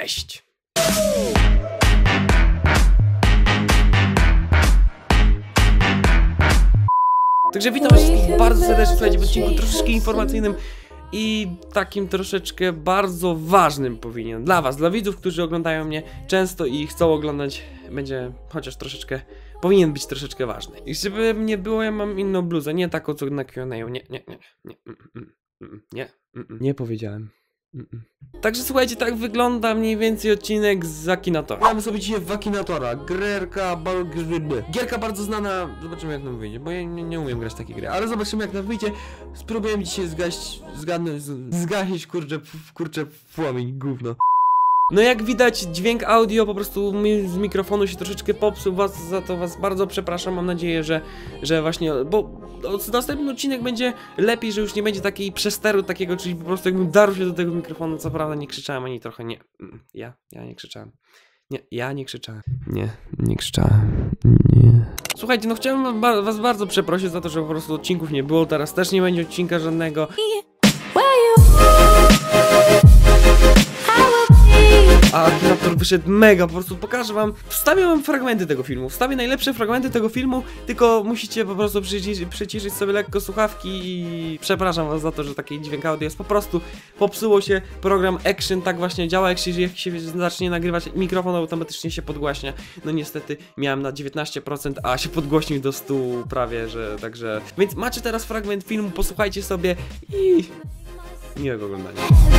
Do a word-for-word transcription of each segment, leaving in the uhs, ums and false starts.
cześć! Także witam was wszystkich bardzo serdecznie, słuchajcie, w odcinku troszeczkę informacyjnym i takim troszeczkę bardzo ważnym powinien dla was, dla widzów, którzy oglądają mnie często i chcą oglądać, będzie chociaż troszeczkę, powinien być troszeczkę ważny. I żeby nie było, ja mam inną bluzę, nie taką co na Q and A. Nie, nie, nie, nie, mm, mm, mm, nie, mm, mm, nie powiedziałem. Mm -mm. Także słuchajcie, tak wygląda mniej więcej odcinek z Akinatora. Mamy sobie dzisiaj w Akinatora Gierka, Gierka bardzo znana. Zobaczymy jak nam wyjdzie, bo ja nie, nie umiem grać takiej gry. Ale zobaczymy jak nam wyjdzie. Spróbujemy dzisiaj zgaść, zgadnąć, zgasić kurczę, kurczę płomień, gówno. No jak widać, dźwięk audio po prostu mi z mikrofonu się troszeczkę popsuł, was, za to was bardzo przepraszam, mam nadzieję, że, że właśnie, bo następny odcinek będzie lepiej, że już nie będzie takiej przesteru takiego, czyli po prostu jakbym darł się do tego mikrofonu, co prawda nie krzyczałem ani trochę, nie, ja, ja nie krzyczałem, nie, ja nie krzyczałem, nie, nie krzyczałem, nie. Słuchajcie, no chciałem was bardzo przeprosić za to, że po prostu odcinków nie było, teraz też nie będzie odcinka żadnego. A Akinator wyszedł mega, po prostu pokażę wam, wstawię wam fragmenty tego filmu, wstawię najlepsze fragmenty tego filmu, tylko musicie po prostu przyciszyć, przyciszyć sobie lekko słuchawki i przepraszam was za to, że taki dźwięk audio jest po prostu, popsuło się, program Action tak właśnie działa, jak się, jak się zacznie nagrywać, mikrofon automatycznie się podgłaśnia, no niestety miałem na dziewiętnaście procent, a się podgłośnił do stu prawie, że także, więc macie teraz fragment filmu, posłuchajcie sobie i... miłego oglądania.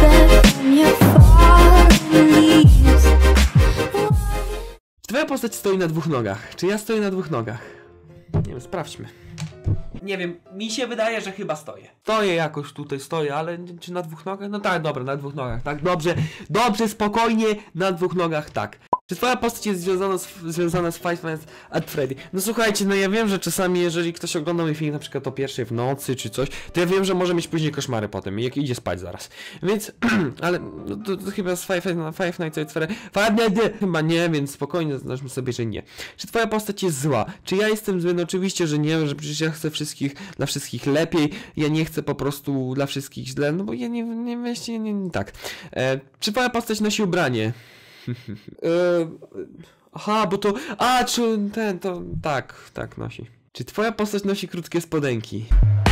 Twoja postać stoi na dwóch nogach. Czy ja stoję na dwóch nogach? Nie wiem, sprawdźmy. Nie wiem, mi się wydaje, że chyba stoję. Stoję jakoś tutaj, stoję, ale czy na dwóch nogach? No tak, dobra, na dwóch nogach, tak, dobrze, dobrze, spokojnie, na dwóch nogach, tak. Czy twoja postać jest związana z, związana z Five Nights at Freddy? No słuchajcie, no ja wiem, że czasami jeżeli ktoś ogląda mój film na przykład o pierwszej w nocy czy coś, to ja wiem, że może mieć później koszmary potem, jak idzie spać zaraz. Więc, ale no, to, to chyba z Five, no, Five Nights at Freddy... Chyba nie, więc spokojnie znaczmy sobie, że nie. Czy twoja postać jest zła? Czy ja jestem zły? No oczywiście, że nie, że przecież ja chcę wszystkich, dla wszystkich lepiej, ja nie chcę po prostu dla wszystkich źle, no bo ja nie, nie, nie, nie, nie tak. E, czy twoja postać nosi ubranie? Eee, aha, bo to... A, czy ten, to... Tak, tak nosi. Czy twoja postać nosi krótkie spodenki?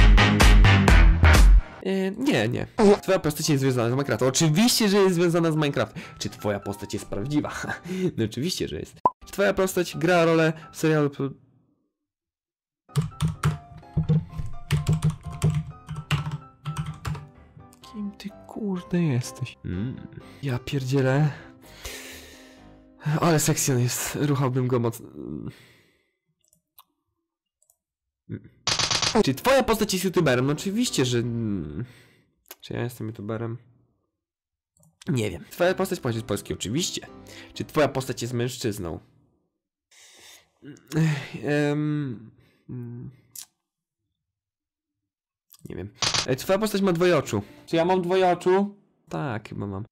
Eee, nie, nie. Twoja postać jest związana z Minecraftem. Oczywiście, że jest związana z Minecraftem. Czy twoja postać jest prawdziwa? No oczywiście, że jest. Czy twoja postać gra rolę w serialu... Kim ty kurde jesteś? Mm. Ja pierdzielę. Ale seksjon jest, ruchałbym go mocno. Czy twoja postać jest youtuberem? No oczywiście, że... Czy ja jestem youtuberem? Nie wiem. Twoja postać pochodzi z Polski? Oczywiście. Czy twoja postać jest mężczyzną? Um... Nie wiem. Czy twoja postać ma dwoje oczu? Czy ja mam dwoje oczu? Tak, chyba mam.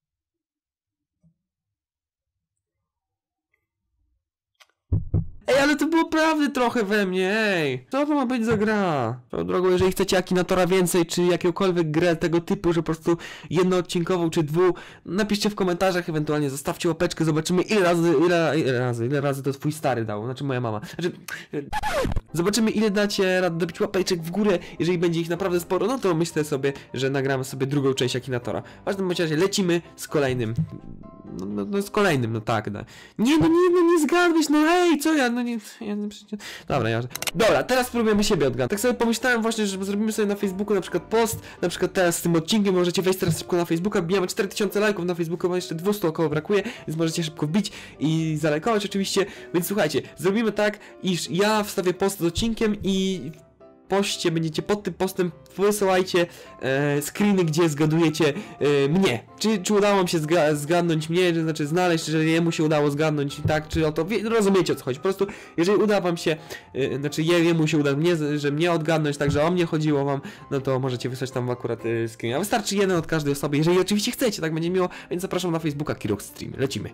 Ej, ale to było prawdy trochę we mnie, ej! Co to ma być za gra? Swoją drogą, jeżeli chcecie Akinatora więcej, czy jakąkolwiek grę tego typu, że po prostu jednoodcinkową, czy dwu, napiszcie w komentarzach, ewentualnie zostawcie łapeczkę, zobaczymy ile razy, ile, ile razy, ile razy to twój stary dał, znaczy moja mama. Znaczy, zobaczymy ile dacie rad dobić łapeczek w górę, jeżeli będzie ich naprawdę sporo, no to myślę sobie, że nagramy sobie drugą część Akinatora. W każdym razie lecimy z kolejnym. No, no, no z kolejnym, no tak, no. Nie, no nie, no nie zgadłeś, no hej, co ja, no nie, ja, no przecież... Dobra, ja... Dobra, teraz spróbujemy siebie odgadnąć. Tak sobie pomyślałem właśnie, że zrobimy sobie na Facebooku na przykład post, na przykład teraz z tym odcinkiem, możecie wejść teraz szybko na Facebooka, bijamy cztery tysiące lajków na Facebooku, bo jeszcze dwieście około brakuje, więc możecie szybko wbić i zalajkować oczywiście, więc słuchajcie, zrobimy tak, iż ja wstawię post z odcinkiem i... poście, będziecie pod tym postem, wysyłajcie e, screeny, gdzie zgadujecie e, mnie. Czy, czy udało wam się zga zgadnąć mnie, to znaczy znaleźć, że jemu się udało zgadnąć, tak, czy o to, wie, rozumiecie o co chodzi. Po prostu, jeżeli uda wam się, e, znaczy je, jemu się uda mnie, że mnie odgadnąć, tak, że o mnie chodziło wam, no to możecie wysłać tam akurat e, screen. A wystarczy jeden od każdej osoby, jeżeli oczywiście chcecie, tak będzie miło, więc zapraszam na Facebooka Kirox Stream. Lecimy.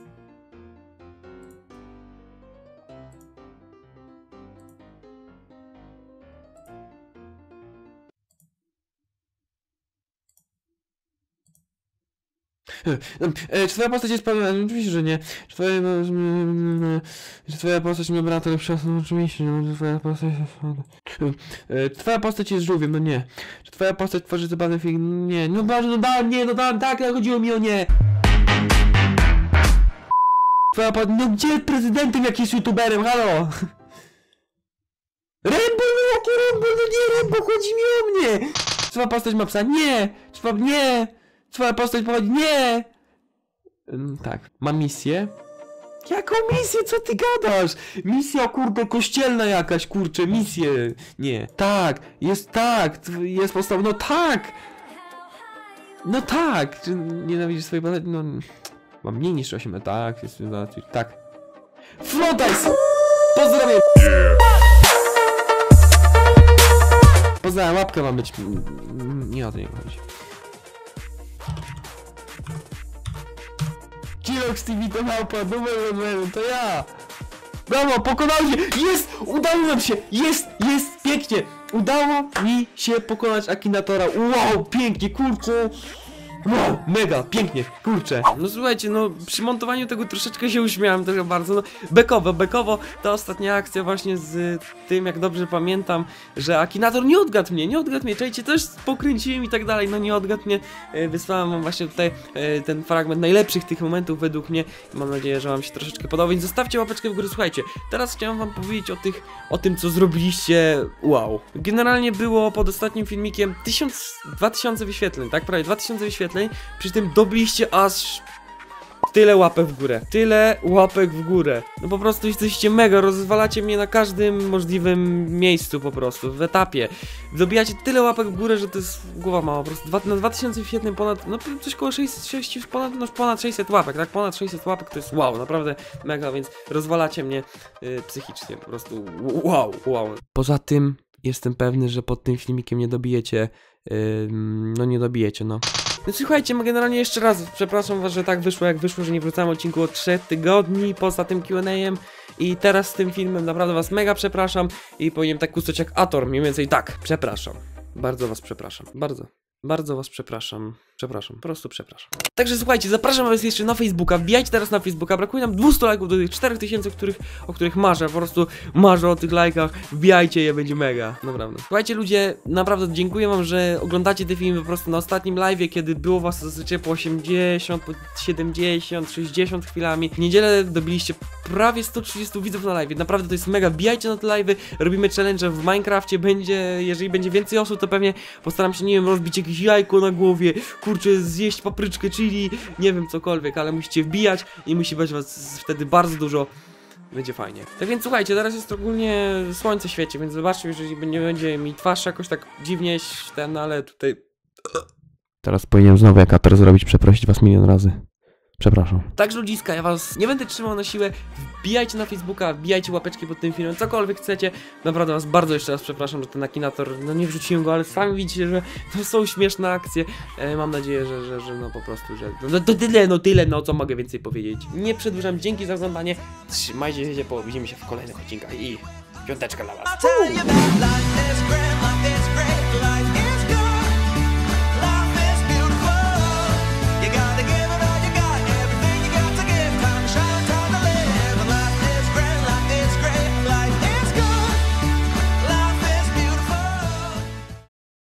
E, czy twoja postać jest pewna? Oczywiście, że nie. Czy twoja, czy twoja postać ma brata lepsza? No oczywiście, no, czy twoja postać jest... E, czy twoja postać jest żółwiem? No nie. Czy twoja postać tworzy zabawny film? Nie. No Boże, no da, nie, no da, tak, chodziło mi o nie. Twoja postać, no gdzie prezydentem jakiś youtuberem, halo? Rembo, no jaki Rembo, no nie Rembo, chodzi mi o mnie! Czy twoja postać ma psa? Nie! Czy twoja, nie! Twoja postać pochodzi, nie! Ym, tak, ma misję? Jaką misję? Co ty gadasz? Misja, kurde, kościelna jakaś, kurczę, misję. Nie. Tak, jest tak, jest postawa, no tak! No tak! Czy nienawidzisz swojej postaci? No... Mam mniej niż osiem, tak, jest, tak. Frontice! Pozdrawiam! Pozdrawiam, łapka ma być... Nie o to nie chodzi. Kilox T V to małpa, numer jeden, to ja! Brawo, pokonaliśmy! Jest! Udało nam się! Jest! Jest! Pięknie! Udało mi się pokonać Akinatora. Wow, pięknie, kurczę! Wow, mega, pięknie, kurczę. No słuchajcie, no przy montowaniu tego troszeczkę się uśmiałem trochę bardzo, no bekowo, bekowo ta ostatnia akcja właśnie z tym, jak dobrze pamiętam, że Akinator nie odgadł mnie, nie odgadł mnie, czajcie, też pokręciłem i tak dalej, no nie odgadł mnie, wysłałem wam właśnie tutaj ten fragment najlepszych tych momentów według mnie, mam nadzieję, że wam się troszeczkę podoba, więc zostawcie łapeczkę w górę, słuchajcie, teraz chciałem wam powiedzieć o tych, o tym, co zrobiliście, wow. Generalnie było pod ostatnim filmikiem tysiąc, dwa tysiące wyświetleń, tak, prawie dwa tysiące wyświetleń. Przy tym dobiliście aż tyle łapek w górę. Tyle łapek w górę. No po prostu jesteście mega, rozwalacie mnie na każdym możliwym miejscu po prostu, w etapie. Dobijacie tyle łapek w górę, że to jest głowa mała. Po prostu dwa, na dwa tysiące wyświetleń ponad, no coś koło sześćset, sześćset, ponad, no ponad sześćset łapek, tak? Ponad sześćset łapek to jest wow, naprawdę mega, więc rozwalacie mnie yy, psychicznie, po prostu wow, wow. Poza tym jestem pewny, że pod tym filmikiem nie dobijecie, yy, no nie dobijecie, no. No słuchajcie, generalnie jeszcze raz przepraszam was, że tak wyszło jak wyszło, że nie wrzucałem odcinku od trzech tygodni poza tym Q and A-em i teraz z tym filmem naprawdę was mega przepraszam i powinienem tak kusać jak Ator, mniej więcej tak, przepraszam. Bardzo was przepraszam, bardzo. Bardzo was przepraszam, przepraszam, po prostu przepraszam. Także słuchajcie, zapraszam was jeszcze na Facebooka, wbijajcie teraz na Facebooka, brakuje nam dwieście lajków do tych czterech tysięcy, których, o których marzę, po prostu marzę o tych lajkach, wbijajcie je, będzie mega, naprawdę. Słuchajcie ludzie, naprawdę dziękuję wam, że oglądacie te filmy po prostu na ostatnim live'ie, kiedy było was zazwyczaj po osiemdziesiąt, po siedemdziesiąt, sześćdziesiąt chwilami. W niedzielę dobiliście prawie sto trzydzieści widzów na live'ie, naprawdę to jest mega, wbijajcie na te live'y, robimy challenge w Minecrafcie, będzie, jeżeli będzie więcej osób, to pewnie postaram się, nie wiem, rozbić jakieś jajko na głowie, kurczę, zjeść papryczkę chili, nie wiem, cokolwiek, ale musicie wbijać i musi być was wtedy bardzo dużo, będzie fajnie. Tak więc słuchajcie, teraz jest ogólnie słońce świeci, więc zobaczcie, jeżeli nie będzie mi twarz jakoś tak dziwnie ten, ale tutaj... Teraz powinienem znowu jak Ator zrobić, przeprosić was milion razy. Przepraszam. Także ludziska, ja was nie będę trzymał na siłę, wbijajcie na Facebooka, wbijajcie łapeczki pod tym filmem, cokolwiek chcecie. Naprawdę was bardzo jeszcze raz przepraszam, że ten Akinator, no nie wrzuciłem go, ale sami widzicie, że to są śmieszne akcje. E, mam nadzieję, że, że, że no po prostu, że no to tyle, no tyle, no co mogę więcej powiedzieć. Nie przedłużam, dzięki za oglądanie, trzymajcie się, widzimy się w kolejnych odcinkach i piąteczka dla was.